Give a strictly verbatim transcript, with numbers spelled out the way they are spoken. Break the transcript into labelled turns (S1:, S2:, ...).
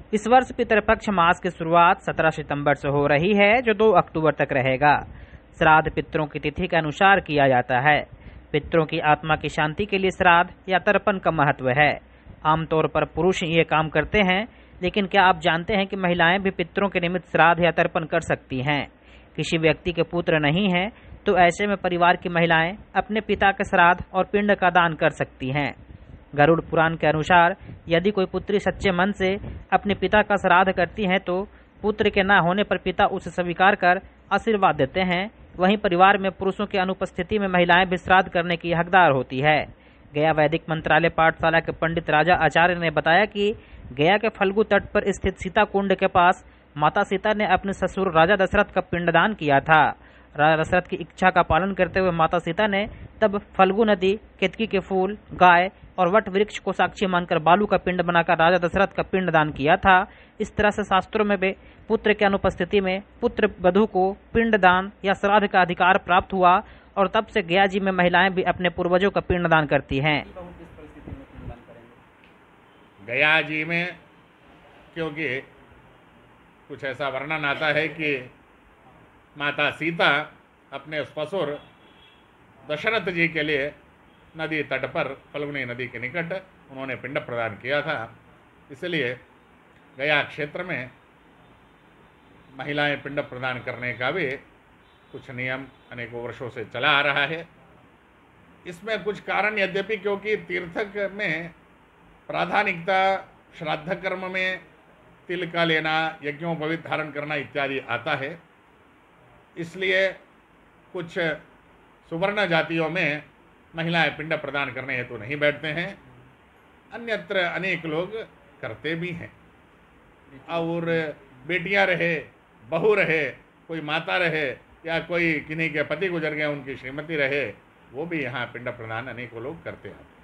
S1: इस वर्ष पितृपक्ष मास की शुरुआत सत्रह सितंबर से हो रही है, जो दो अक्टूबर तक रहेगा। श्राद्ध पितरों की तिथि के अनुसार किया जाता है। पितरों की आत्मा की शांति के लिए श्राद्ध या तर्पण का महत्व है। आमतौर पर पुरुष ये काम करते हैं, लेकिन क्या आप जानते हैं कि महिलाएं भी पितरों के निमित्त श्राद्ध या तर्पण कर सकती हैं? किसी व्यक्ति के पुत्र नहीं है तो ऐसे में परिवार की महिलाएं अपने पिता के श्राद्ध और पिंड का दान कर सकती हैं। गरुड़ पुराण के अनुसार यदि कोई पुत्री सच्चे मन से अपने पिता का श्राद्ध करती है तो पुत्र के न होने पर पिता उसे स्वीकार कर आशीर्वाद देते हैं। वहीं परिवार में पुरुषों की अनुपस्थिति में महिलाएं भी श्राद्ध करने की हकदार होती है। गया वैदिक मंत्रालय पाठशाला के पंडित राजा आचार्य ने बताया कि गया के फल्गु तट पर स्थित सीता कुंड के पास माता सीता ने अपने ससुर राजा दशरथ का पिंडदान किया था। राजा दशरथ की इच्छा का पालन करते हुए माता सीता ने तब फल्गु नदी, केतकी के फूल, गाय और वट वृक्ष को साक्षी मानकर बालू का पिंड बनाकर राजा दशरथ का पिंडदान किया था। इस तरह से शास्त्रों में भी पुत्र की अनुपस्थिति में पुत्र वधु को पिंडदान या श्राद्ध का अधिकार प्राप्त हुआ और तब से गया जी में महिलाएं भी अपने पूर्वजों का पिंडदान करती हैं।
S2: गया जी में क्योंकि कुछ ऐसा वर्णन आता है कि माता सीता अपने ससुर दशरथ जी के लिए नदी तट पर फल्गुनी नदी के निकट उन्होंने पिंड प्रदान किया था। इसलिए गया क्षेत्र में महिलाएं पिंड प्रदान करने का भी कुछ नियम अनेकों वर्षों से चला आ रहा है। इसमें कुछ कारण यद्यपि क्योंकि तीर्थक में प्राधानिकता श्राद्ध कर्म में तिल का लेना, यज्ञोपवीत धारण करना इत्यादि आता है, इसलिए कुछ सुवर्ण जातियों में महिलाएं पिंड प्रदान करने हेतु नहीं बैठते हैं। अन्यत्र अनेक लोग करते भी हैं। और बेटियां रहे, बहू रहे, कोई माता रहे या कोई किन्हीं के पति गुजर गए उनकी श्रीमती रहे, वो भी यहाँ पिंड प्रदान अनेकों लोग करते हैं।